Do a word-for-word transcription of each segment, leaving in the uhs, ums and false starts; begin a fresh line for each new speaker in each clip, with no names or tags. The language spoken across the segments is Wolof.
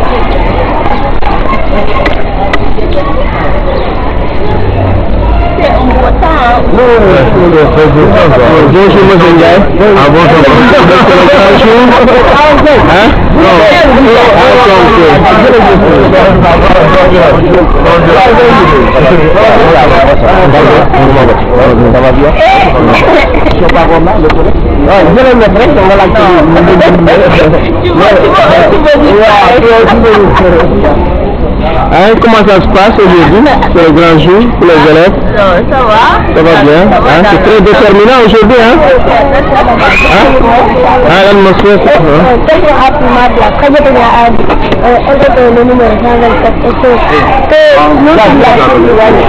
Bonjour monsieur Ndiaye. Ah bonjour. Hein? Non. Ça va bien? Je sais pas comment le collègue. Ouais, je vais le mettre, on va la Hein, comment ça se passe aujourd'hui? C'est le grand jour pour les élèves?
Non, ça va.
Ça va bien? Hein? C'est très déterminant aujourd'hui, hein? Hein? Hein, l'atmosphère, ça va?
Très rapidement, après je tenais à le numéro cent vingt-sept et que nous sommes là pour nous aller.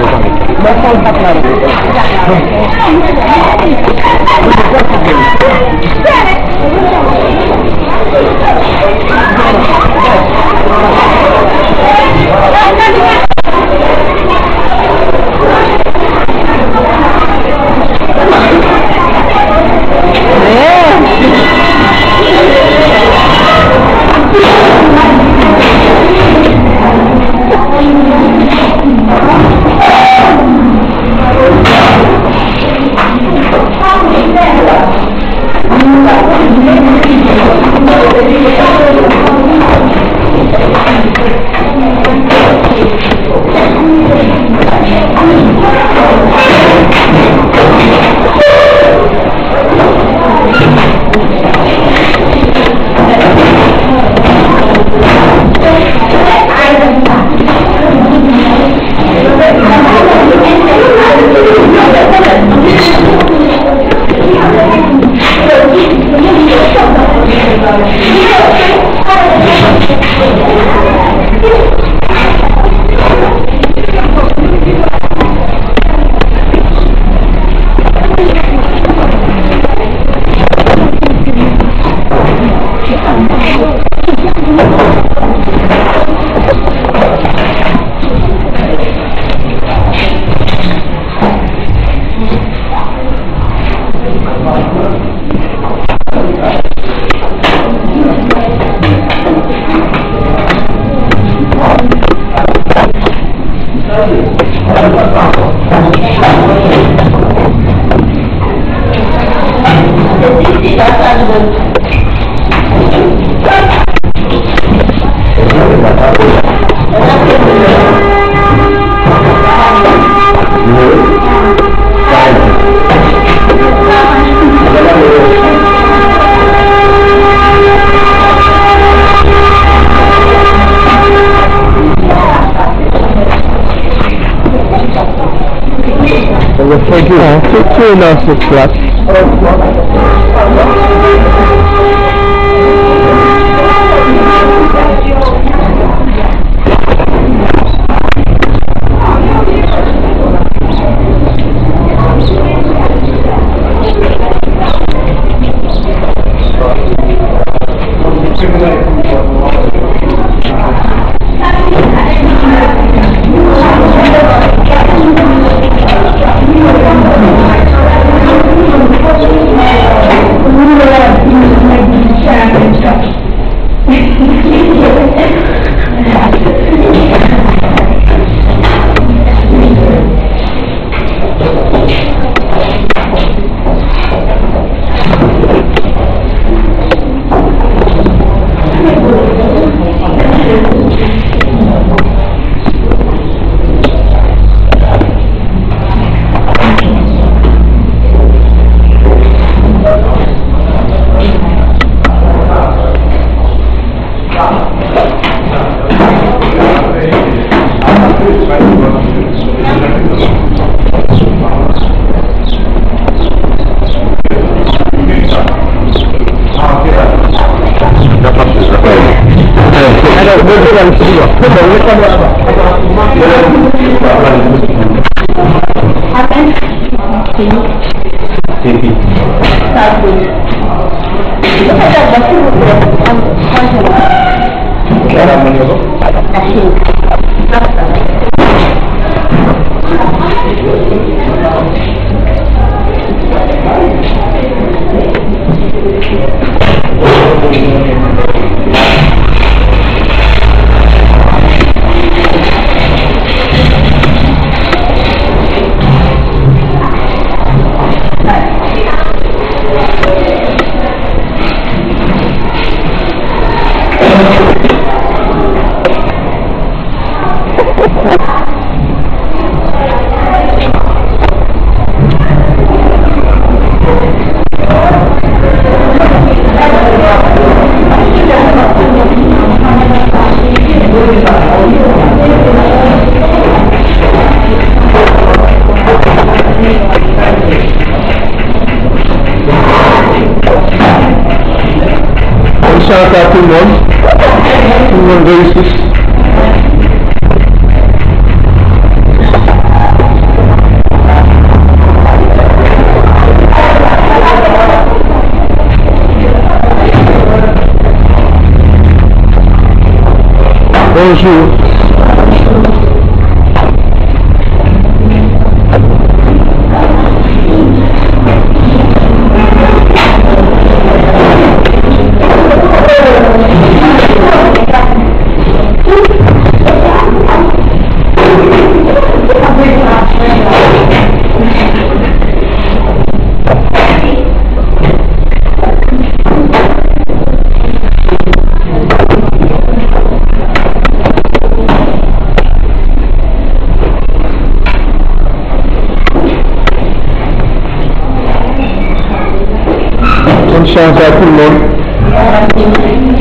Thank you. Thank you, Nurse Class. chance à tout le monde. Tout le monde réussisse. Bonjour. Bonne chance à tout le monde.